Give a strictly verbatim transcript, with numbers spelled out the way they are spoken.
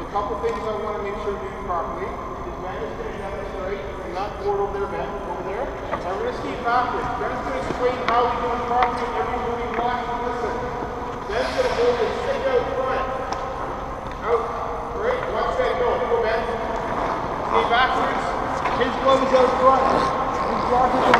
A couple things I want to make sure you do properly is Ben is going to demonstrate, and not forward over there, Ben, over there. And we're going to see backwards. Ben's going to explain how we do it properly every move we watch and listen. Ben's going to hold it straight out front. Out. Great. Watch that go. Go, Ben. Stay backwards. His glove is out front. His block is